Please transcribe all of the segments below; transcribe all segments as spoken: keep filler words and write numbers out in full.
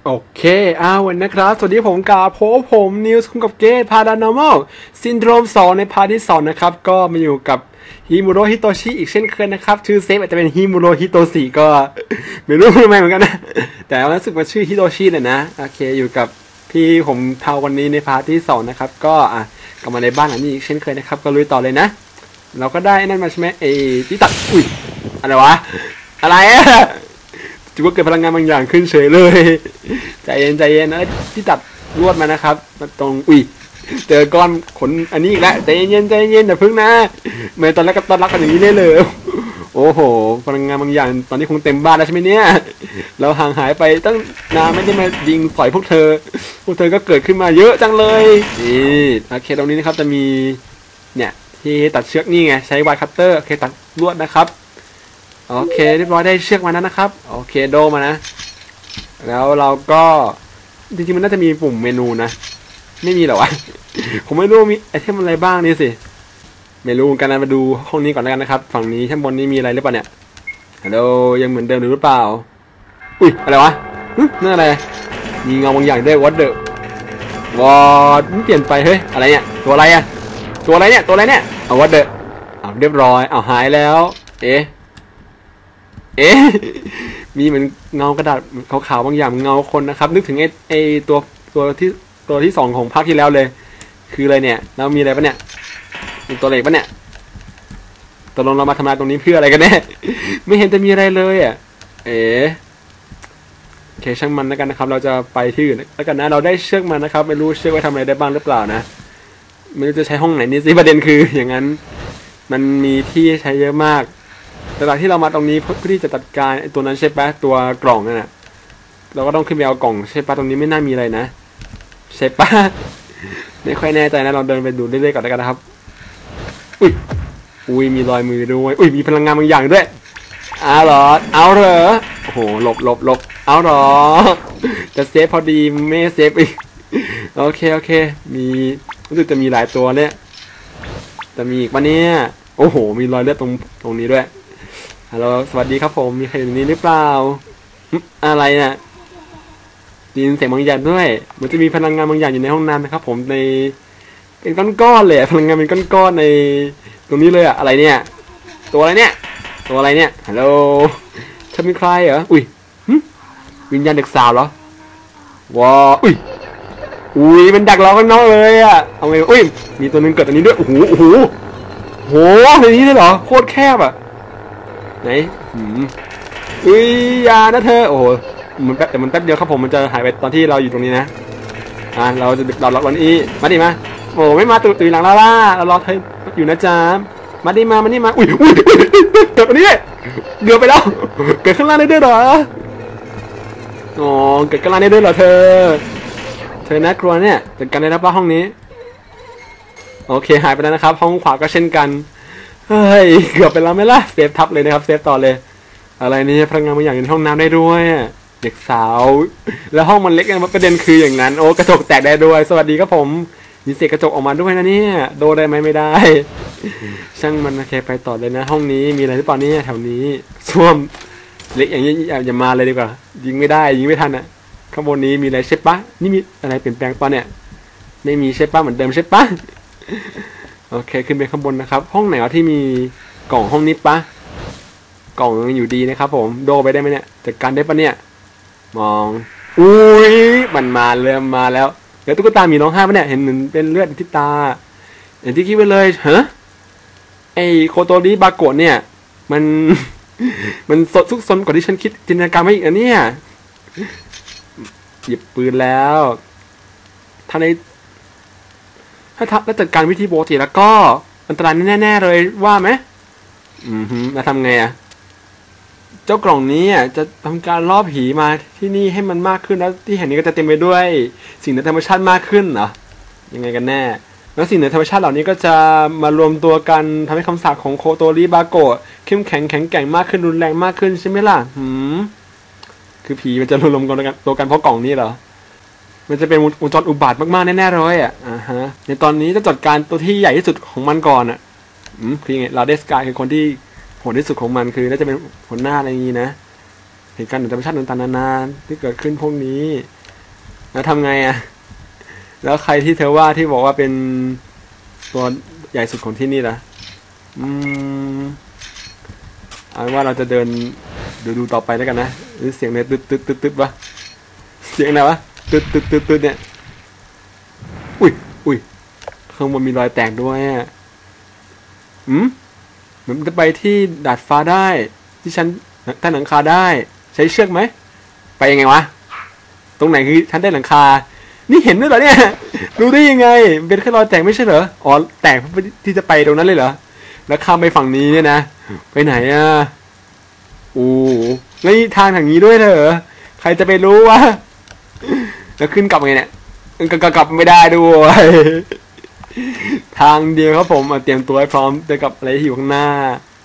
โอเคอ้าววันนะครับสวัสดีผมกาโพผมนิวส์คุ้มกับเกตพาดานอร์มอลซินโดรมสองในพาร์ทที่สองนะครับก็มาอยู่กับฮิมุโรฮิโตชิอีกเช่นเคยนะครับชื่อเซฟอาจจะเป็นฮิมุโรฮิโตชิก็ไม่รู้ทำไมเหมือนกันนะแต่รู้สึกว่าชื่อฮิโตชิเนี่ยนะโอเคอยู่กับพี่ผมเทาวันนี้ในพาร์ทที่สองนะครับก็อ่ะกลับมาในบ้านหลังนี้อีกเช่นเคยนะครับก็ลุยต่อเลยนะเราก็ได้นั่นมาใช่ไหมไอ้ที่ตัดอุ้ยอะไรวะอะไรอะจุกเกิดพลังงานบางอย่างขึ้นเฉยเลยใจเย็นใจเย็นนะที่ตัดลวดมานะครับมาตรงอุ้ยเจอก้อนขนอันนี้อีกแล้วใจเย็นใจเย็นอย่าพึ่งนะเมื่อตอนแรกก็ต้อนรับกันอย่างนี้ได้เลยโอ้โหพลังงานบางอย่างตอนนี้คงเต็มบ้านแล้วใช่ไหมเนี่ยเราห่างหายไปตั้งนานไม่ได้มายิงสอยพวกเธอพวกเธอก็เกิดขึ้นมาเยอะจังเลยนี่โอเคตรงนี้นะครับจะมีเนี่ยที่ตัดเชือกนี่ไงใช้ไวคัตเตอร์โอเคตัดลวดนะครับโอเคเรียบร้อยได้เชือกมาแล้วนะครับโอเคโดมานะแล้วเราก็จริงๆมันน่าจะมีปุ่มเมนูนะไม่มีหรอวะผมไม่รู้มีไอเทมอะไรบ้างนี่สิไม่รู้กันนะมาดูห้องนี้ก่อนแล้วกันนะครับฝั่งนี้ข้างบนนี้มีอะไรหรือเปล่าเนี่ยฮัลโหลยังเหมือนเดิมหรือเปล่าอุ้ยอะไรวะนั่นอะไรมีเงาบางอย่างด้วยวัดเดอร์วอดมันเปลี่ยนไปเฮ้ยอะไรเนี่ยตัวอะไรอะตัวอะไรเนี่ยตัวอะไรเนี่ยเอาวัดเดอร์เอาเรียบร้อยเอาหายแล้วเอ๊ะเอ๊ะมีเหมือนเงากระดาษขาวๆบางอย่างเงาคนนะครับนึกถึงไอ้ไอ้ตัวตัวที่ตัวที่สองของภาคที่แล้วเลยคืออะไรเนี่ยเรามีอะไรปะเนี่ยมีตัวเล็กปะเนี่ยตกลงเรามาทำงานตรงนี้เพื่ออะไรกันแน่ไม่เห็นจะมีอะไรเลยอ่ะเอ๋โอเคช่างมันแล้วกันนะครับเราจะไปที่อื่นแล้วกันนะเราได้เชือกมานะครับไม่รู้เชือกไว้ทำอะไรได้บ้างหรือเปล่านะไม่รู้จะใช้ห้องไหนนี่สิประเด็นคืออย่างนั้นมันมีที่ใช้เยอะมากแต่หลังที่เรามาตรงนี้เพื่อที่จะจัดการไอ้ตัวนั้นใช่ปะตัวกล่องนั่นแหละเราก็ต้องขึ้นไปเอากล่องใช่ปะตรงนี้ไม่น่ามีอะไรนะใช่ปะไม่ค่อยแน่ใจนะเราเดินไปดูเรื่อยๆก่อนแล้วกันนะครับอุ้ยอุ้ยมีรอยมือด้วยอุ้ยมีพลังงานบางอย่างด้วยเอาหรอเอาเหรอโอ้โหหลบหลบหลบเอาหรอจะเซฟพอดีไม่เซฟอีกโอเคโอเคมีรู้สึกจะมีหลายตัวเนี่ยจะมีอีกปะเนี่ยโอ้โหมีรอยเลือดตรงตรงนี้ด้วยฮัลโหลสวัสดีครับผมมีใครอยู่นี้หรือเปล่าอะไรเนี่ยได้ยินเสียงบางอย่างด้วยมันจะมีพลังงานบางอย่างอยู่ในห้องน้ำนะครับผมในเป็นก้อนๆเลยพลังงานเป็นก้อนๆในตรงนี้เลยอะอะไรเนี่ยตัวอะไรเนี่ยตัวอะไรเนี่ยฮัลโหลเธอเป็นใครเหรออุ้ยวิญญาณเด็กสาวเหรอว้าอุ้ยอุ้ยมันดักเราข้างนอกเลยอะเอาไงอุ้ยมีตัวนึงเกิดตรงนี้ด้วยโอ้โหโอ้โหโหในนี้เลยเหรอโคตรแคบอะไหนหืมอุ้ยยานะเธอโอ้โหมันแป๊บแต่มันแป๊บเดียวครับผมมันจะหายไปตอนที่เราอยู่ตรงนี้นะอ่าเราจะเราล็อกวันนี้มาดิมาโอ้ไม่มาตื่นตื่นหลังล่าล่าเรารอเธออยู่นะจ๊ะมาดิมามานี่มาอุ้ยอุ้ยเกิดตรงนี้เดือไปแล้วเกิดข้างล่างได้ด้วยเหรออ๋อเกิดข้างล่างได้ด้วยเหรอเธอเธอน่ากลัวเนี่ยจัดการได้รับว่าห้องนี้โอเคหายไปแล้วนะครับห้องขวาก็เช่นกันเฮ้ยเกือบไปแล้วไหมล่ะเซฟทับเลยนะครับเซฟต่อเลยอะไรนี่พลังงานบางอย่างอยู่ในห้องน้ำได้ด้วยเด็กสาวแล้วห้องมันเล็กไงประเด็นคืออย่างนั้นโอ้กระจกแตกได้ด้วยสวัสดีครับผมมีเศษกระจกออกมาด้วยนะเนี่ยโดนได้ไหมไม่ได้ช่างมันโอเคไปต่อเลยนะห้องนี้มีอะไรหรือเปล่าเนี่ยแถวนี้ส้วมเล็กอย่างนี้อย่ามาเลยดีกว่ายิงไม่ได้ยิงไม่ทันอ่ะข้างบนนี้มีอะไรใช่ปะนี่มีอะไรเปลี่ยนแปลงปะเนี่ยไม่มีใช่ปะเหมือนเดิมใช่ปะโอเคขึ้นไปข้างบนนะครับห้องไหนวะที่มีกล่องห้องนี้ปะกล่องอยู่ดีนะครับผมโดไปได้ไหมเนี่ยจัดการได้ปะเนี่ยมองอุ้ยมันมาเริ่มมาแล้วเดี๋ยวตุ๊กตามีน้องห้าปะเนี่ยเห็นเหมือนเป็นเลือดที่ตาอย่างที่คิดไว้เลยฮะไอโคโตริบาโกะเนี่ยมันมันสดซุกซนกว่าที่ฉันคิดจินตนาการไม่อีกนะเนี่ยหยิบปืนแล้วถ้าในถ้าทับแล้วจัดการวิธีปกติแล้วก็อันตรายแน่ๆเลยว่าไหมอืมฮึแล้วทำไงอะเจ้ากล่องนี้อ่ะจะทำการล่อผีมาที่นี่ให้มันมากขึ้นแล้วที่แห่งนี้ก็จะเต็มไปด้วยสิ่งในธรรมชาติมากขึ้นเหรอยังไงกันแน่แล้วสิ่งในธรรมชาติเหล่านี้ก็จะมารวมตัวกันทำให้คำสาปของโคโตริบาโกะเข้มแข็งแข็งแกร่งมากขึ้นรุนแรงมากขึ้นใช่ไหมล่ะหืมคือผีมันจะรวมกันตัวกันเพราะกล่องนี้เหรอมันจะเป็นวงจรอุบาทมากๆแน่ๆเลยอ่ะอ่าฮะในตอนนี้จะจัดการตัวที่ใหญ่ที่สุดของมันก่อนอ่ะอืมคือไงลาเดสกายคือคนที่ผลที่สุดของมันคือน่าจะเป็นผลหน้าอะไรอย่างนี้นะเหตุการณ์ธรรมชาติต่างๆนานาที่เกิดขึ้นพวกนี้แล้วทำไงอะแล้วใครที่เธอว่าที่บอกว่าเป็นตัวใหญ่สุดของที่นี่ล่ะอืมเอาว่าเราจะเดินดูดูต่อไปแล้วกันนะหรือเสียงเนี่ยตึ๊ดตึ๊ดตึ๊ดตึ๊ดวะเสียงอะไรวะตึ๊ดตึ๊ดตึ๊ดตึ๊ดเนี่ยอุ้ยอุ้ยข้างบนมีรอยแตกด้วยอ่ะอืมมันจะไปที่ดาดฟ้าได้ที่ชั้นใต้หลังคาได้ใช้เชือกไหมไปยังไงวะตรงไหนคือชั้นใต้หลังคานี่เห็นด้วยเหรอเนี่ยรู้ได้ยังไงเป็นแค่รอยแตกไม่ใช่เหรออ๋อแตกที่จะไปตรงนั้นเลยเหรอแล้วข้ามไปฝั่งนี้เนี่ยนะไปไหนอ่ะโอ้แล้วทางทางนี้ด้วยเหรอใครจะไปรู้วะแล้วขึ้นกลับไงเนี่ยกลับกลับไม่ได้ด้วยทางเดียวครับผมเตรียมตัวให้พร้อมเจอกับอะไรที่อยู่ข้างหน้า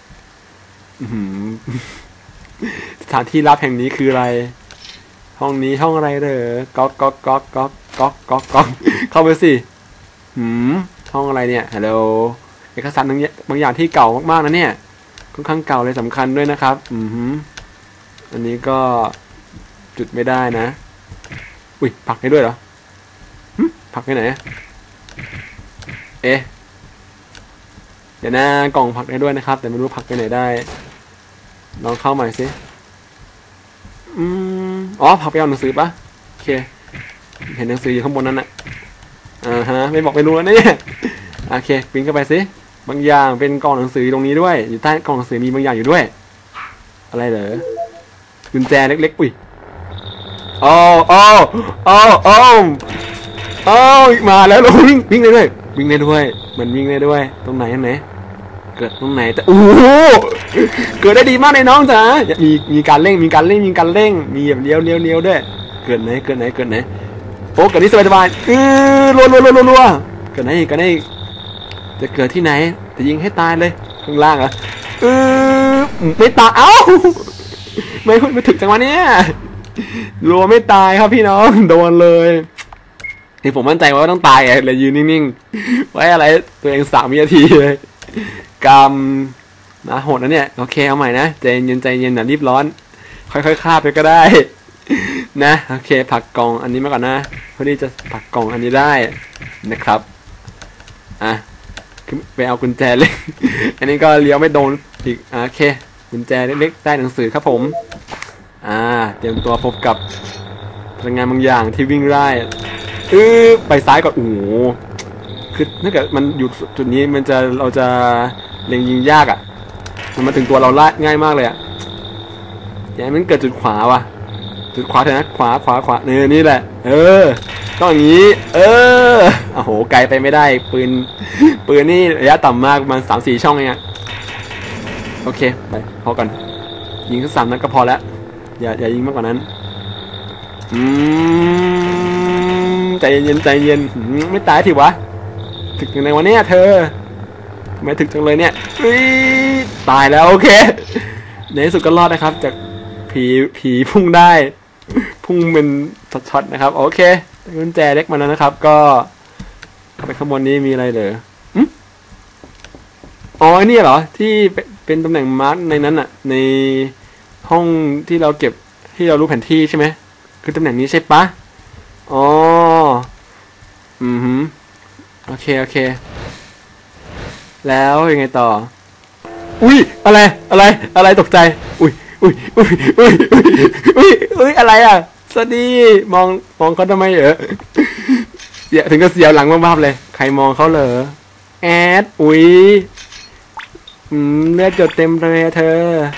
สถานที่ลับแห่งนี้คืออะไรห้องนี้ห้องอะไรเหรอก๊อกก๊อกก๊อกก๊อกก๊อกก๊อกก๊อกเข้าไปสิหืมห้องอะไรเนี่ยฮัลโหลเอกสารบางอย่างบางอย่างที่เก่ามากๆนะเนี่ยค่อนข้างเก่าเลยสำคัญด้วยนะครับอือหืออันนี้ก็จุดไม่ได้นะอุ้ยผักได้ด้วยเหรอผักไปไหนเอ๊ะเดี๋ยวนะกล่องผักได้ด้วยนะครับแต่ไม่รู้ผักไปไหนได้ลองเข้าใหม่สิอืมอ๋อผักไปเอาหนังสือปะโอเคเห็นหนังสืออยู่ข้างบนนั้นน่ะอ่าฮะไม่บอกไม่รู้แล้วเนี่ยโอเคปิ้งเข้าไปสิบางอย่างเป็นกล่องหนังสือตรงนี้ด้วยอยู่ใต้กล่องหนังสือมีบางอย่างอยู่ด้วยอะไรเหรอกุญแจเล็กๆอุ้ยโอ้โอ้โอ้โอ้โอ้มาแล้วลงวิ่งวิ่งได้ด้วยวิ่งได้ด้วยมันวิ่งได้ด้วยตรงไหนอันไหนเกิดตรงไหนแต่โอ้โหเกิดได้ดีมากเลยน้องจ๋ามีมีการเร่งมีการเร่งมีการเร่งมีแบบเลี้ยวเลี้ยวเลี้ยวด้วยเกิดไหนเกิดไหนเกิดไหนโอ้เกิดนี้สบายสบายเออรัวรัวรัวรัวเกิดไหนเกิดไหนจะเกิดที่ไหนจะยิงให้ตายเลยข้างล่างเหรอเออไม่ตายเอ้าไม่ไม่ถึงจังหวะนี้รัวไม่ตายครับพี่น้องโดนเลยที่ผมมั่นใจว่าต้องตายไงเลยยืนนิ่งๆไว้อะไรตัวเองสามวินาทีเลยกรรมนะโหดนะเนี่ยโอเคเอาใหม่นะใจเย็นใจเย็นนะรีบร้อนค่อยๆฆ่าไปก็ได้นะโอเคผักกล่องอันนี้มาก่อนนะเพื่อที่จะผักกล่องอันนี้ได้นะครับอ่ะไปเอากุญแจเล็กอันนี้ก็เลี้ยวไม่โดนอีกโอเคกุญแจเล็กๆใต้หนังสือครับผมอ่าเตรียมตัวพบกับพลังงานบางอย่างที่วิ่งไล่เออไปซ้ายก่อนโอ้โหคือถ้าเกิดมันอยู่จุดนี้มันจะเราจะเล็งยิงยากอ่ะมันมาถึงตัวเราละง่ายมากเลยอ่ะอย่างนี้มันเกิดจุดขวาว่ะจุดขวาเถอะนะขวาขวาขวาเนี่ยนี่แหละเออต้องอย่างนี้เออโอ้โหไกลไปไม่ได้ปืนปืนนี่ระยะต่ำมากประมาณสามสี่ช่องเองอ่ะโอเคไปพอก่อนยิงแค่สามนัดก็พอแล้วอย่าอย่ายิงมากกว่านั้นอืมใจเย็นใจเย็นไม่ตายทีวะถึงยังไงวะเนี่ยเธอทำไมถึงจังเลยเนี่ยตายแล้วโอเคในที่สุดก็รอดนะครับจากผีผีพุ่งได้พุ่งเป็นช็อตๆนะครับโอเคกุญแจเล็กมาแล้วนะครับก็ไปข้างบนนี้มีอะไรเหรออ๋อนี่เหรอที่เป็นตำแหน่งมาร์กในนั้นอ่ะในห้องที่เราเก็บที่เรารู้แผนที่ใช่ไหมคือตำแหน่งนี้ใช่ปะอ๋ออืมฮึโอเคโอเคแล้วยังไงต่ออุ้ยอะไรอะไรอะไรตกใจอุ้ยอุ้ยอุ้ยอุ้ยอุ้ยอุ้ยอุ้ยอะไรอ่ะสวัสดีมองมองเขาทำไมเหรอเสียถึงก็เสียวหลังบ้าๆเลยใครมองเขาเหรอแอดอุ้ยอืมเลือดหยดเต็มเลยเธอ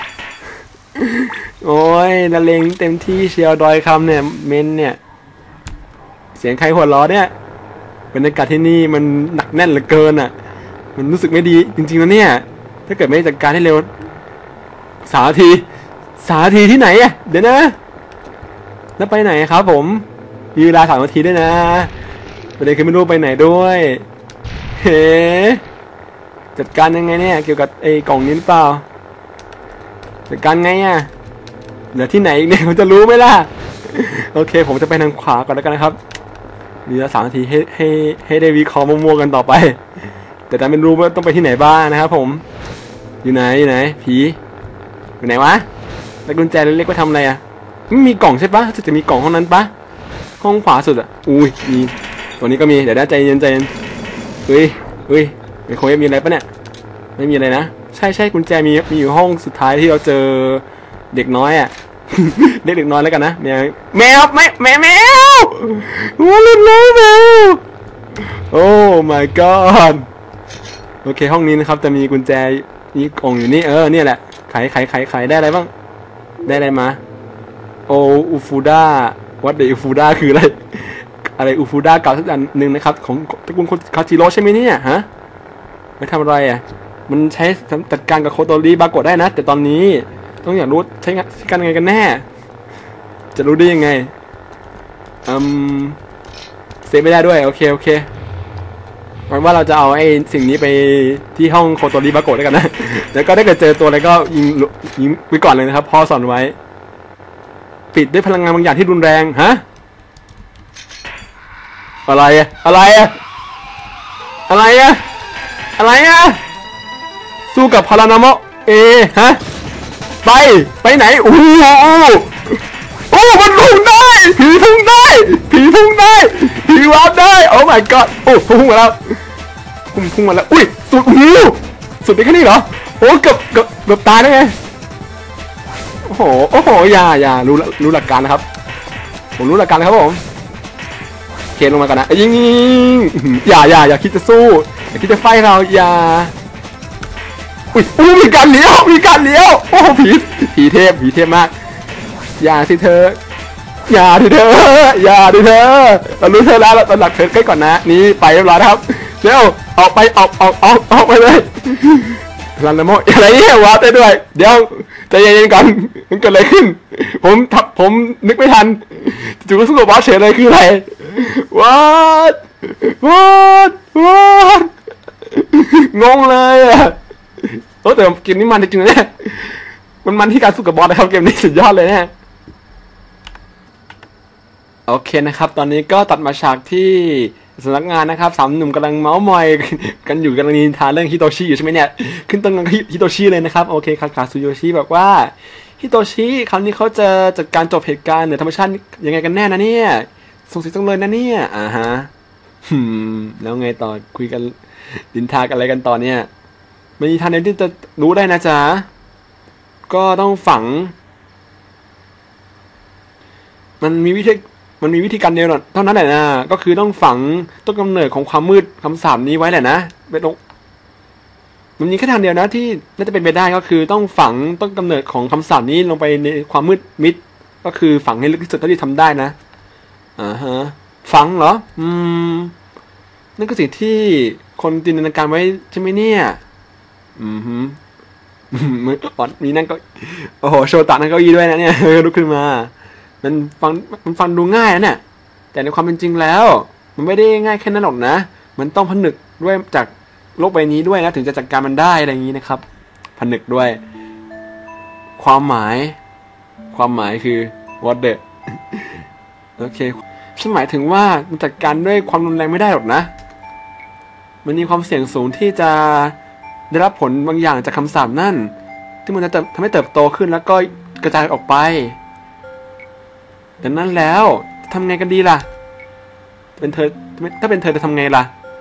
โอ้ยละเลงเต็มที่เชียวดอยคำเนี่ยเมนเนี่ยเสียงใครหัวล้อเนี่ยบรรยากาศที่นี่มันหนักแน่นเหลือเกินอ่ะมันรู้สึกไม่ดีจริงๆนะเนี่ยถ้าเกิดไม่จัดการให้เร็วสามนาทีสามนาทีที่ไหนอ่ะเดี๋ยวนะแล้วไปไหนครับผมมีเวลาสามนาทีด้วยนะประเด็นคือไม่รู้ไปไหนด้วยเฮ้จัดการยังไงเนี่ยเกี่ยวกับไอ้กล่องนี้หรือเปล่าจัดการไงอ่ะเหลือที่ไหนอีกเนี่ยผมจะรู้ไหมล่ะโอเคผมจะไปทางขวาก่อนแล้วกันนะครับมีเวลาสามนาทีให้ให้ให้ได้วิเคราะห์มั่วๆกันต่อไปแต่แต่ไม่รู้ว่าต้องไปที่ไหนบ้างนะครับผมอยู่ไหนอยู่ไหนผีอยู่ไหนวะแล้วกุญแจเล็กๆไว้ทำอะไรอ่ะไม่มีกล่องใช่ปะจะมีกล่องห้องนั้นปะห้ห้องขวาสุดอ่ะอุ้ยมีตัวนี้ก็มีเดี๋ยวได้ใจเย็นใจเย็นเฮ้ยเฮ้ยไมโครเวฟมีอะไรปะเนี่ยไม่มีอะไรนะใช่ใช่กุญแจมีมีอยู่ห้องสุดท้ายที่เราเจอเด็กน้อยอ่ะ เด็กเด็กน้อยแล้วกันนะแมวแมวไม่แมวแมวว้าวลุ้นแล้วแมวโอ้ my god โอเคห้องนี้นะครับจะมีกุญแจมีกล่องอยู่นี่เออเนี่ยแหละไขไขไขไขได้อะไรบ้างได้อะไรมาโออูฟูด้าวัดเดอูฟูด้าคืออะไรอะไรอูฟูด้าเก่าสักอันหนึ่งนะครับของตระกูลคาจิโร่ใช่ไหมเนี่ยฮะไม่ทำอะไรอ่ะมันใช้จัดการกับโคโตริบาโกะได้นะแต่ตอนนี้ต้องอยากรู้ใช้งานใช้การยังไงกันแน่จะรู้ได้ยังไงอืมเซฟไม่ได้ด้วยโอเคโอเคหวังว่าเราจะเอาไอ้สิ่งนี้ไปที่ห้องโคโตริบาโกะด้วยกันนะแล้วก็ได้เกิดเจอตัวอะไรก็ยิงยิงไปก่อนเลยนะครับพ่อสอนไว้ปิดด้วยพลังงานบางอย่างที่รุนแรงฮะอะไรอะอะไรอะอะไรอะอะไรอะสู้กับพารานามะเอฮะไปไปไหนโอ้โหโอ้มันพุ่งได้ผีพุ่งได้ผีพุ่งได้ผีวาร์ปได้โอ้ my god โอ้พุ่งมาแล้วพุ่งพุ่งมาแล้วอุ้ยสุดโอ้โหสุดไปแค่นี้เหรอโอ้เกือบเกือบเกือบตายได้ไงโอ้โหโอ้โหอย่าอย่ารู้รู้หลักการนะครับผมรู้หลักการครับผมเคนลงมาก่อนนะยิงอย่าอย่าอย่าคิดจะสู้อย่าคิดจะไฟเราอย่าอุ้ยอุ้ยมีการเลี้ยวมีการเลี้ยวโอ้ผีผีเทพผีเทพมากอย่าสิเธออย่าดิเธออย่าดิเธอเรารู้เธอแล้วเราตอนหลักเธอใกล้ก่อนนะนี่ไปเรียบร้อยนะครับเร็วออกไปออกออกออกออกไปเลยรันละโมอะไรเนี่ยวาร์ปได้ด้วยเดี๋ยวใจเย็นๆก่อนมันเกิดอะไรขึ้นผมทับผมนึกไม่ทันจู่ๆก็สู้กับบอสเฉยเลยคืออะไรวัดวัดวัดงงเลยอ่ะโอ้แต่เกมนี้มันจริงๆเนี่ยมันมันที่การสู้กับบอสนะครับเกมนี้สุดยอดเลยเนี่ยโอเคนะครับตอนนี้ก็ตัดมาฉากที่สำนักงานนะครับสามหนุ่มกำลังเมาส์มอยกันอยู่กำลังนินทาเรื่องฮิโตชิอยู่ใช่ไหมเนี่ยขึ้นต้นกันฮิโตชิเลยนะครับโอเคคาคาซุโยชิบอกว่าฮิโตชิคราวนี้เขาจะจัดการจบเหตุการณ์เหนือธรรมชาติยังไงกันแน่นะเนี่ยสงสัยจังเลยนะเนี่ยอ่าฮะหืมแล้วไงต่อคุยกันนินทากันอะไรกันต่อเนี่ยไม่มีทางไหนที่จะรู้ได้นะจ๊ะก็ต้องฝังมันมีวิธีมันมีวิธีการเดียวเท่านั้นแหละนะก็คือต้องฝังต้นกำเนิดของความมืดคำสาปนี้ไว้แหละนะเป็นตรงมันมีแค่ทางเดียวนะที่น่าจะเป็นไปได้ก็คือต้องฝังต้นกำเนิดของคำสาปนี้ลงไปในความมืดมิดก็คือฝังให้ลึกที่สุดเท่าที่ทำได้นะอ่าฮะฝังเหรออืมนั่นก็สิ่งที่คนจินตนาการไว้ใช่ไหมเนี่ยอืมฮึมืออ่อนมีนั่งก็โอ้โหโชตะนั่งเก้าอี้ด้วยนะเนี่ยลุกขึ้นมามันฟังมันฟังดูง่ายนะเนี่ยแต่ในความเป็นจริงแล้วมันไม่ได้ง่ายแค่นั้นหรอกนะมันต้องผนึกด้วยจากโลกใบนี้ด้วยนะถึงจะจัดการมันได้อะไรอย่างนี้นะครับผนึกด้วยความหมายความหมายคือ what the โอเคฉันหมายถึงว่ามันจัดการด้วยความรุนแรงไม่ได้หรอกนะมันมีความเสี่ยงสูงที่จะได้รับผลบางอย่างจากคำสาปนั่นที่มันจะทำให้เติบโตขึ้นแล้วก็กระจายออกไปดังนั้นแล้วทำไงกันดีล่ะเป็นเธอถ้าเป็นเธอจะทำไงล่ะ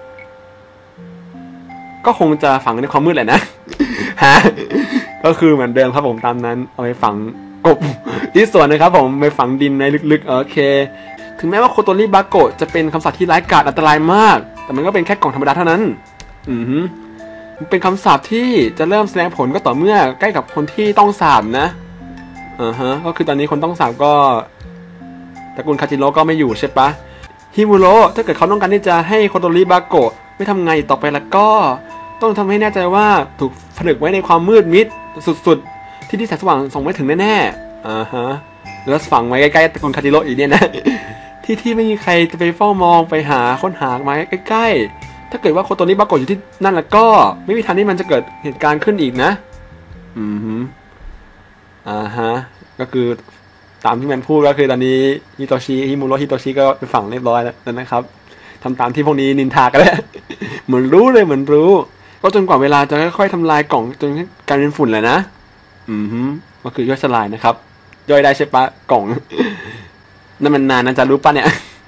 ก็คงจะฝังในความมืดแหละนะฮะก็คือเหมือนเดิมครับผมตามนั้นเอาไปฝังกบที่ส่วนนะครับผมไปฝังดินในลึกๆโอเคถึงแม้ว่าโคโตริบาโกะจะเป็นคำสาปที่ร้ายกาจอันตรายมากแต่มันก็เป็นแค่กล่องธรรมดาเท่านั้นอือฮึมันเป็นคำสาปที่จะเริ่มแสดงผลก็ต่อเมื่อใกล้กับคนที่ต้องสาปนะอ่าฮะก็คือตอนนี้คนต้องสาปก็ตระกูลคาจิโร่ก็ไม่อยู่ใช่ปะฮิมุโร่ถ้าเกิดเขาต้องการที่จะให้โคโตริบาโกะไม่ทำไงต่อไปแล้วก็ต้องทำให้แน่ใจว่าถูกผนึกไว้ในความมืดมิดสุดๆที่ที่แสงสว่างส่งไม่ถึงแน่ๆอ่าฮะแล้วฝังไว้ใกล้ๆตระกูลคาจิโร่อีกเนี่ยนะที่ที่ไม่มีใครจะไปเฝ้ามองไปหาค้นหาไม้ใกล้ๆถ้าเกิดว่าโคโตริบาโกะอยู่ที่นั่นแล้วก็ไม่มีทางที่มันจะเกิดเหตุการณ์ขึ้นอีกนะอือฮึอ่าฮะก็คือตามที่แมนพูดก็คือตอนนี้ฮิโตชิฮิมุโร่ฮิโตชิก็ไปฝังเรียบร้อยแล้วนะครับทำตามที่พวกนี้นินทากันแล้วเหมือนรู้เลยเหมือนรู้ก็จนกว่าเวลาจะค่อยๆทำลายกล่องจนกลายเป็นฝุ่นเลยนะอือฮึก็คือย่อยสลายนะครับย่อยได้ใช่ปะกล่องนั่นมันนานนะจะรู้ปะเนี่ย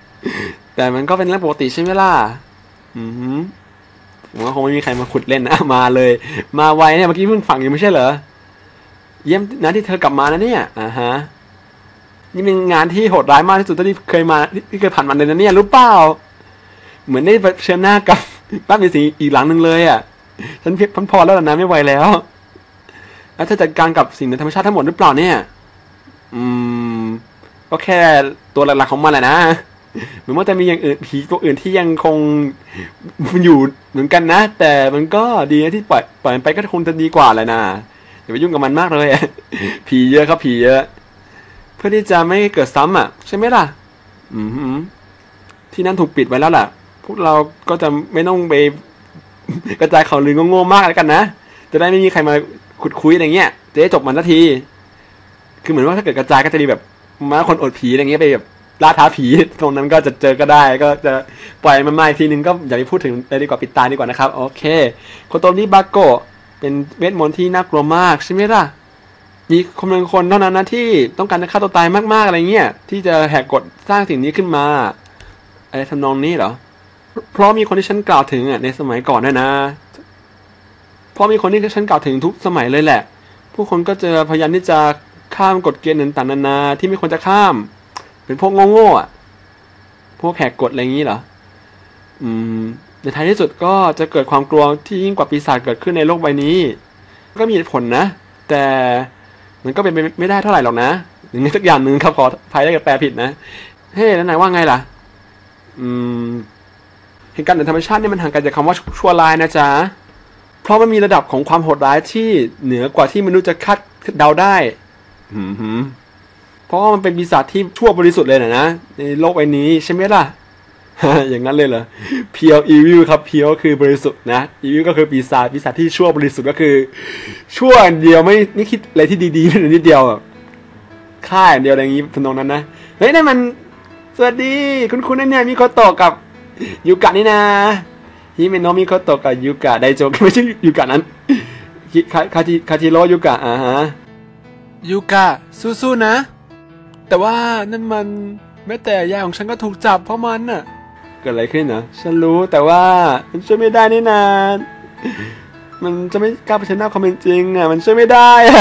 แต่มันก็เป็นเรื่องปกติใช่ไหมล่ะอือหือผมว่าคงไม่มีใครมาขุดเล่นนะมาเลยมาไวเนี่ยเมื่อกี้เพิ่งฝังอยู่ไม่ใช่เหรอเยี่ยมนะที่เธอกลับมานะเนี่ยอ่าฮะนี่เป็นงานที่โหดร้ายมากที่สุดที่เคยมาที่เคยผ่านมาเลยนะเนี่ยรู้เปล่าเหมือนได้เผชิญหน้ากับบ้านเป็นสีอีกหลังหนึ่งเลยอ่ะฉันเพียงพอแล้วนะไม่ไหวแล้วแล้วเธอจัดการกับสิ่งในธรรมชาติทั้งหมดหรือเปล่าเนี่ยอืมก็แค่ตัวหลักๆของมันแหละนะเหมือนว่าจะมีอย่างอื่นผีตัวอื่นที่ยังคงอยู่เหมือนกันนะแต่มันก็ดีนะที่ปล่อยปล่อยมันไปก็คงจะดีกว่าแหละนะอย่าไปยุ่งกับมันมากเลยผีเยอะครับผีเยอะเพื่อที่จะไม่เกิดซ้ำอ่ะใช่ไหมล่ะอืมที่นั่นถูกปิดไว้แล้วล่ะพวกเราก็จะไม่ต้องไปกระจายข่าวลือโง่ๆมากแล้วกันนะจะได้ไม่มีใครมาขุดคุยอะไรเงี้ยจะได้จบมันสักทีคือเหมือนว่าถ้าเกิดกระจายก็จะมีแบบมาคนอดผีอะไรเงี้ยไปแบบล่าท้าผีตรงนั้นก็จะเจอก็ได้ก็จะปล่อยมันมาอีกทีนึงก็อย่าไปพูดถึงเลยดีกว่าปิดตาดีกว่านะครับโอเคโคโตริบาโกะเป็นเวทมนต์ที่น่ากลัวมากใช่ไหมล่ะมีคนบางคนเท่านั้นนะที่ต้องการจะฆ่าตัวตายมากๆอะไรเงี้ยที่จะแหกกฎสร้างสิ่งนี้ขึ้นมาอะไรทำนองนี้เหรอเพราะมีคนที่ฉันกล่าวถึงอ่ะในสมัยก่อนด้วยนะเพราะมีคนที่ฉันกล่าวถึงทุกสมัยเลยแหละผู้คนก็จะพยายามที่จะข้ามกฎเกณฑ์ต่างๆนานาที่ไม่ควรจะข้ามเป็นพวกโง่ๆอ่ะพวกแหกกฎอะไรอย่างนี้เหรออืมในท้ายที่สุดก็จะเกิดความกลัวที่ยิ่งกว่าปีศาจเกิดขึ้นในโลกใบนี้ก็มีผลนะแต่มันก็เป็นไปไม่ได้เท่าไหร่หรอกนะอย่างนี้สักอย่างหนึ่งครับขออภัยถ้าเกิดแปลผิดนะเฮ้แล้วนายว่าไงล่ะอืมเหตุการณ์ในธรรมชาตินี่มันห่างไกลจากคำว่าชั่วร้ายนะจ๊ะเพราะมันมีระดับของความโหดร้ายที่เหนือกว่าที่มนุษย์จะคาดเดาได้หืมเพราะว่ามันเป็นปีศาจที่ชั่วบริสุทธิ์เลยนะนะในโลกใบนี้ใช่ไหมล่ะ อย่างนั้นเลยเหรอเพียวอีวิลครับเพียวคือบริสุทธิ์นะอีวิลก็คือปีศาจปีศาจที่ชั่วบริสุทธิ์ก็คือชั่วเดียวไม่ไม่คิดอะไรที่ดีๆเลยนิดเดียวแบบฆ่าอย่างเดียวอะไรอย่างนี้ทำนองนั้นนะเฮ้ยนั่นมันสวัสดีคุณคุณนั่นเนี่ยมิโคโตะกับยูกะนี่นะฮิเมโนะมิโคโตะกับยูกะไดโจไม่ใช่ยูกะนั้นคาคาจิคาจิโร่ยูกะอ่าฮะยูกะสู้ๆนะแต่ว่านั่นมันแม้แต่ยายของฉันก็ถูกจับเพราะมันน่ะเกิดอะไรขึ้นนะฉันรู้แต่ว่ามันช่วยไม่ได้นี่นามันจะไม่กล้าเผชิญหน้าความเป็นจริงอ่ะมันช่วยไม่ได้อ่ะ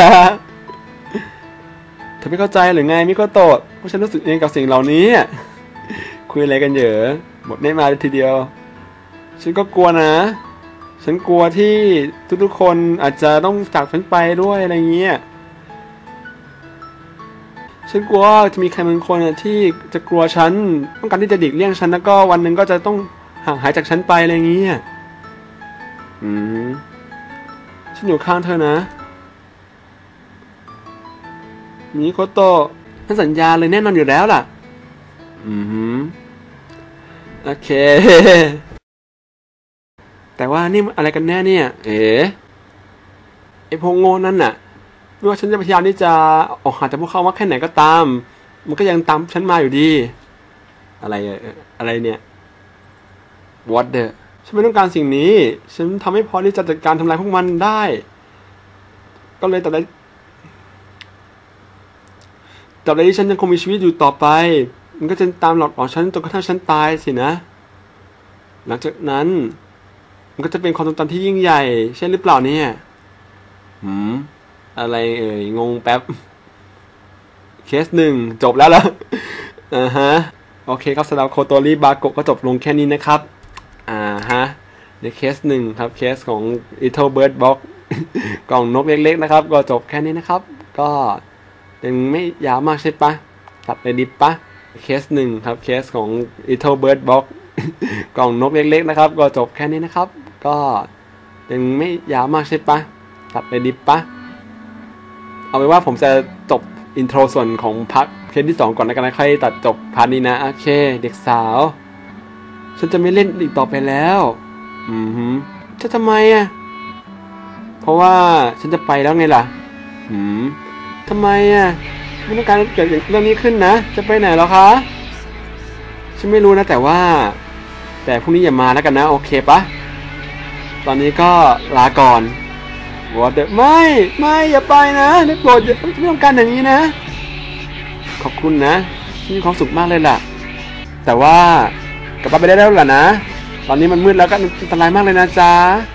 เธอไม่เข้าใจหรือไงมิโคโตะเพราะฉันรู้สึกเองกับสิ่งเหล่านี้คุยอะไรกันเยอะหมดได้มาทีเดียวฉันก็กลัวนะฉันกลัวที่ทุกๆคนอาจจะต้องจากฉันไปด้วยอะไรเงี้ยฉันกลัวจะมีใครบางคนที่จะกลัวฉันต้องการที่จะดิกเลี่ยงฉันแล้วก็วันหนึ่งก็จะต้องห่างหายจากฉันไปอะไรเงี้ยอืมฉันอยู่ข้างเธอนะมิโคโตะฉันสัญญาเลยแน่นอนอยู่แล้วล่ะอืมโอเคแต่ว่านี่อะไรกันแน่เนี่ยเอ๋ไอพวกโง่นั่นน่ะไม่ว่าฉันจะพยายามที่จะออกหาจากพวกเขาว่าแค่ไหนก็ตามมันก็ยังตามฉันมาอยู่ดีอะไรอะไรเนี่ย what the ฉันไม่ต้องการสิ่งนี้ฉันทำให้พอที่จะจัดการทำลายพวกมันได้ก็เลยแต่ละแต่ละที่ฉันยังคงมีชีวิตอยู่ต่อไปมันก็จะตามหลอกหลอนฉันจนกระทั่งฉันตายสินะหลังจากนั้นมันก็จะเป็นความทรงจำที่ยิ่งใหญ่ใช่หรือเปล่าเนี่ยหืมอะไรเอ่ยงงแป๊บเคสหนึ่งจบแล้วล่ะอ่าฮะโอเคครับสำหรับโคโตริบาโกะก็จบลงแค่นี้นะครับอ่าฮะในเคสหนึ่งครับเคสของ Little Bird Box กล่องนกเล็กๆนะครับก็จบแค่นี้นะครับก็ยังไม่ยาวมากใช่ปะตัดเลยดิบปะเคสหนึ่งครับเคสของ Little Bird Box กล่องนกเล็กๆนะครับก็จบแค่นี้นะครับก็ยังไม่ยาวมากใช่ปะตัดเลยดิบปะเอาเป็นว่าผมจะจบอินโทรส่วนของพาร์ทเคสที่สองก่อนแล้วกันนะค่อยตัดจบพาร์ทนี้นะโอเคเด็กสาวฉันจะไม่เล่นอีกต่อไปแล้วอือหือจะทำไมอ่ะเพราะว่าฉันจะไปแล้วไงล่ะอืมทำไมอ่ะไม่ต้องการเกิดเรื่องนี้ขึ้นนะจะไปไหนหรอคะฉันไม่รู้นะแต่ว่าแต่พรุ่งนี้อย่ามาแล้วกันนะโอเคปะตอนนี้ก็ลาก่อนวอเตอร์ไม่ไม่อย่าไปนะได้โปรดอย่าไม่ต้องการอย่างนี้นะขอบคุณนะมีความสุขมากเลยล่ะแต่ว่าลับบ้านไปได้แล้วเหรอนะตอนนี้มันมืดแล้วก็อันตรายมากเลยนะจ๊ะ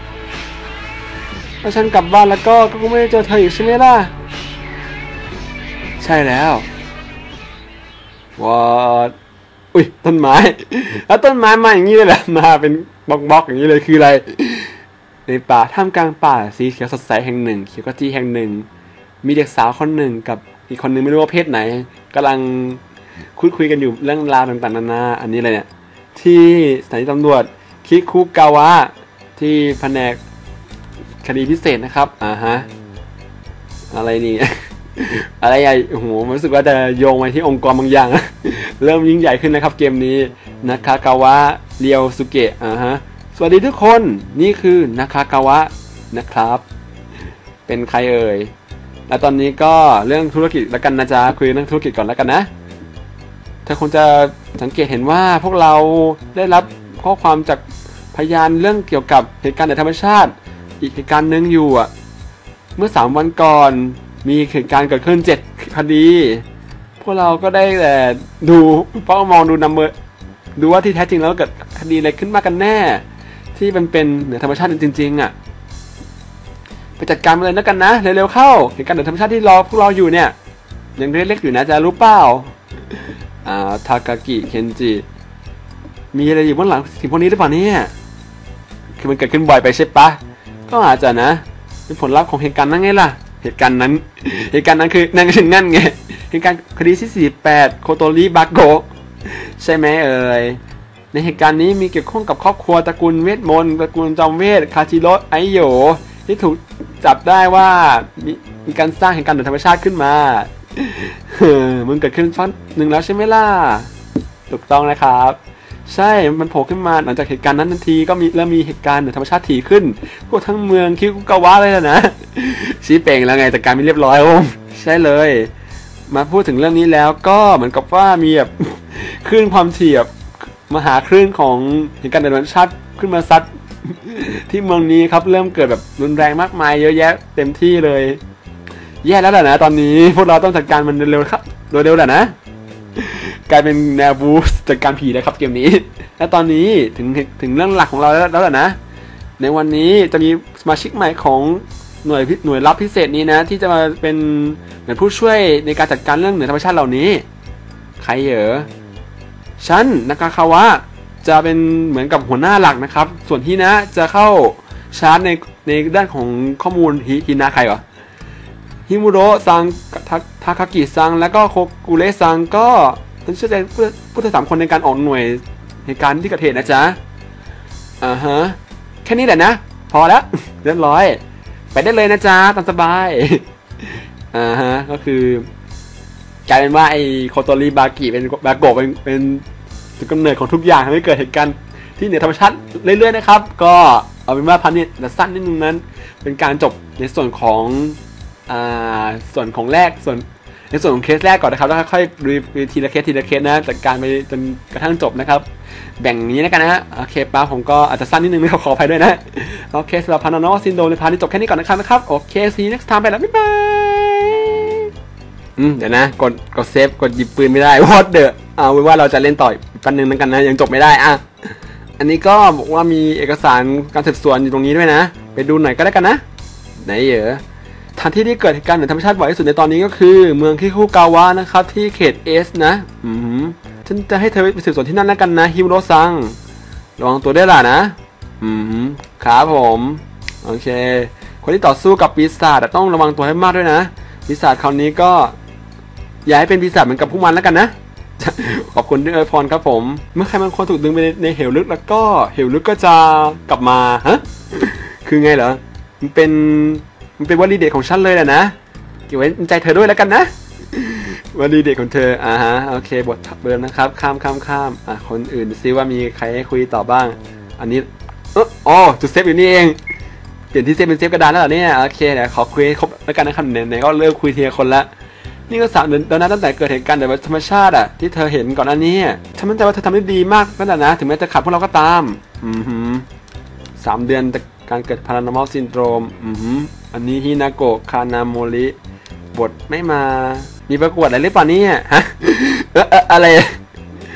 ถ้าฉันกลับบ้านแล้วก็ก็ไม่ได้เจอเธออีกใช่ไหมล่ะใช่แล้วว้าอุ้ยต้นไม้แล้วต้นไม้มาอย่างนี้เลยแหละมาเป็นบล็อกๆอย่างนี้เลยคืออะไรในป่าท่ามกลางป่าสีเขียวสดใสแห่งหนึ่งเขียวกะจีแห่งหนึ่งมีเด็กสาวคนหนึ่งกับอีกคนหนึ่งไม่รู้ว่าเพศไหนกำลังคุยคุยกันอยู่เรื่องราวต่างๆนานาอันนี้อะไรเนี่ยที่สถานีตำรวจคิคุกาวะที่แผนกคดีพิเศษนะครับอ่าฮะอะไรนี่ อะไรใหญ่โอ้โหรู้สึกว่าจะโยงไปที่องค์กรบางอย่าง เริ่มยิ่งใหญ่ขึ้นนะครับเกมนี้นาคากาวะเรียวสุเกะอ่าฮะสวัสดีทุกคนนี่คือนาคากาวะนะครับเป็นใครเอ่ยแล้วตอนนี้ก็เรื่องธุรกิจแล้วกันนะจ๊ะคุยเรื่องธุรกิจก่อนแล้วกันนะเธอคงจะสังเกตเห็นว่าพวกเราได้รับข้อความจากพยานเรื่องเกี่ยวกับเหตุการณ์ในธรรมชาติอีกเหตุการณ์หนึ่งอยู่อ่ะเมื่อสามวันก่อนมีเหตุการณ์เกิดขึ้นเจ็ดคดีพวกเราก็ได้แต่ดูเฝ้ามองดูนัมเบอร์ดูว่าที่แท้จริงแล้วเกิดคดีอะไรขึ้นมากันแน่ที่มันเป็นเหนือธรรมชาติจริงๆอ่ะไปจัดการมันเลยแล้วกันนะเร็วๆเข้าเหตุการณ์เหนือธรรมชาติที่รอพวกเราอยู่เนี่ยยังเล็กๆอยู่นะจะรู้เปล่าอ่าทากากิเคนจิมีอะไรอยู่เบื้องหลังสิ่งพวกนี้หรือเปล่าเนี่ยคือมันเกิดขึ้นบ่อยไปใช่ปะก็อาจจะนะเป็นผลลัพธ์ของเหตุการณ์นั้นไงล่ะเหตุการณ์นั้นเหตุการณ์นั้นคือนั่นคือนั่นไงเหตุการณ์คดีที่สี่สิบแปดโคโตริบาโกะใช่ไหมเอ่ยในเหตุการณ์นี้มีเกี่ยวข้องกับครอบครัวตระกูลเวทมนต์ตระกูลจอมเวทคาจิโร่ไอโยที่ถูกจับได้ว่ามีมีการสร้างเหตุการณ์เหนือธรรมชาติขึ้นมามันเกิดขึ้นฟังหนึ่งแล้วใช่ไหมล่ะถูกต้องนะครับใช่มันโผล่ขึ้นมาหลังจากเหตุการณ์นั้นทันทีก็มีเริ่มมีเหตุการณ์เหนือธรรมชาติถี่ขึ้นพวกทั้งเมืองคิคุกาวะเลยนะชี้เป่งแล้วไงแต่การไม่เรียบร้อยโอ้ใช่เลยมาพูดถึงเรื่องนี้แล้วก็เหมือนกับว่ามีแบบคลื่นความถี่แบบมหาคลื่นของเหตุการณ์เหนือธรรมชาติขึ้นมาซัดที่เมืองนี้ครับเริ่มเกิดแบบรุนแรงมากมายเยอะแยะเต็มที่เลยแย่แล้วแหละนะตอนนี้พวกเราต้องจัดการมันเร็วๆครับเร็วๆแหละนะกลายเป็นแนวบูสจัดการผีเลยครับเกมนี้และตอนนี้ถึงถึงเรื่องหลักของเราแล้วแล้วแหละนะในวันนี้จะมีสมาชิกใหม่ของหน่วยหน่วยลับพิเศษนี้นะที่จะมาเป็นเหมือนผู้ช่วยในการจัดการเรื่องเหนือธรรมชาติเหล่านี้ใครเหรอฉันนากาคาวะจะเป็นเหมือนกับหัวหน้าหลักนะครับส่วนที่นะจะเข้าชาร์จในในด้านของข้อมูลฮิฮินาใครเหรอฮิมุโระซังทาคากิซังแล้วก็โคกุเระซังก็เป็นชื่อเป็นผู้ที่สามคนในการออกหน่วยในการที่เกิดเหตุนะจ๊ะอ่าฮะแค่นี้แหละนะพอแล้วเรียบร้อยไปได้เลยนะจ๊ะตามสบายอ่าฮะก็คือกลายเป็นว่าไอ้โคโตริบากิเป็นบาโกะเป็นเป็นจุดกำเนิดของทุกอย่างทำให้เกิดเหตุการณ์ที่เหนือธรรมชาติเรื่อยๆนะครับก็เอาเป็นว่าพันนี้แต่สั้นนิดนึงนั้นเป็นการจบในส่วนของอ่าส่วนของแรกส่วนในส่วนของเคสแรกก่อนนะครับแล้วค่อยๆดูทีละเคสทีละเคสนะจัดการไปจนกระทั่งจบนะครับแบ่งอย่างนี้แล้วกันนะฮะโอเคป้าผมก็อาจจะสั้นนิดนึงนะขออภัยด้วยนะโอเคสำหรับพานาโนซินโดในพาร์ทนี้จบแค่นี้ก่อนนะครับนะครับโอเค see you next time ไปแล้วบ๊ายบายอืมเดี๋ยวนะกดกดเซฟกดหยิบปืนไม่ได้วอดเดอะเอาไว้ว่าเราจะเล่นต่ออีกปันนึงแล้วกันนะยังจบไม่ได้อ่ะอันนี้ก็บอกว่ามีเอกสารการสืบสวนอยู่ตรงนี้ด้วยนะไปดูหน่อยก็ได้กันนะไหนเหรอสถานที่ที่เกิดเหตุการณ์เหนือธรรมชาติบ่อยที่สุดในตอนนี้ก็คือเมืองคิคุกาวะนะครับที่เขตเอสนะอืมฉันจะให้เธอไปสืบสวนที่นั่นแล้วกันนะฮิมุโระซังระวังตัวด้วยล่ะนะอืมครับผมโอเคคนที่ต่อสู้กับปีศาจต้องระวังตัวให้มากด้วยนะปีศาจคราวนี้ก็อย่าให้เป็นปีศาจเหมือนกับพวกมันแล้วกันนะขอบคุณด้วยพรครับผมเมื่อใครบางคนถูกดึงไปในเหวลึกแล้วก็เหวลึกก็จะกลับมาฮะคือไงเหรอมันเป็นมันเป็นวลีเด็ดของฉันเลยแหละนะเก็บไว้ในใจเธอด้วยแล้วกันนะวลีเด็ดของเธออ่าฮะโอเคบทเบิร์นนะครับข้ามข้ามข้ามอ่ะคนอื่นซิว่ามีใครให้คุยต่อบ้างอันนี้เอออ๋อจุดเซฟอยู่นี่เองเปลี่ยนที่เซฟเป็นเซฟกระดานแล้วเหรอเนี่ยโอเคเดี๋ยวขอคุยครบแล้วกันนะครับไหนๆก็เริ่มคุยทีละคนละนี่ก็สามเดือนแล้วนะตั้งแต่เกิดเหตุการณ์แบบธรรมชาติอ่ะที่เธอเห็นก่อนหน้านี้ฉันมั่นใจว่าเธอทำได้ดีมากนั่นแหละนะถึงแม้จะขาดพวกเราก็ตามอือหือสามเดือนแต่การเกิด paranormal syndrome อือหืออันนี้ฮินาโกะคานาโมริบทไม่มามีประกวดอะไรหรือเปล่าเนี่ยฮะเอออะไรฉัน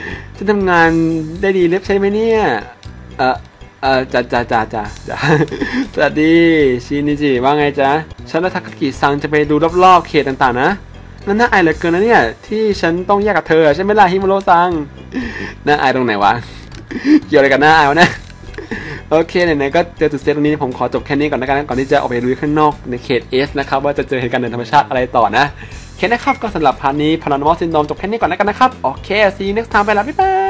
นทำงานได้ดีเรียบใช่ไหมเนี่ยเออเออจ้าจ้าจ้าจ้าจ้าสวัสดีชินิจิว่าไงจ๊ะฉันและทาคากิซังจะไปดูรอบๆเขตต่างๆนะนั่นน่าอายเหลือเกินนะเนี่ยที่ฉันต้องแยกกับเธอใช่ไหมล่ะฮิมุโรซังน่าอายตรงไหนวะเกี่ยวอะไรกันน่าอายวะนะโอเคไหนๆก็เจอจุดเซตตรงนี้ผมขอจบแค่นี้ก่อนนะกันก่อนที่จะออกไปลุยข้างนอกในเขต S นะครับว่าจะเจอเหตุการณ์ในธรรมชาติอะไรต่อนะโอเคนะครับก็สำหรับพาร์ทนี้พาราโนมอลซินโดรมจบแค่นี้ก่อนแล้วกันนะครับโอเค see you next time ไปแล้วบ๊ายบาย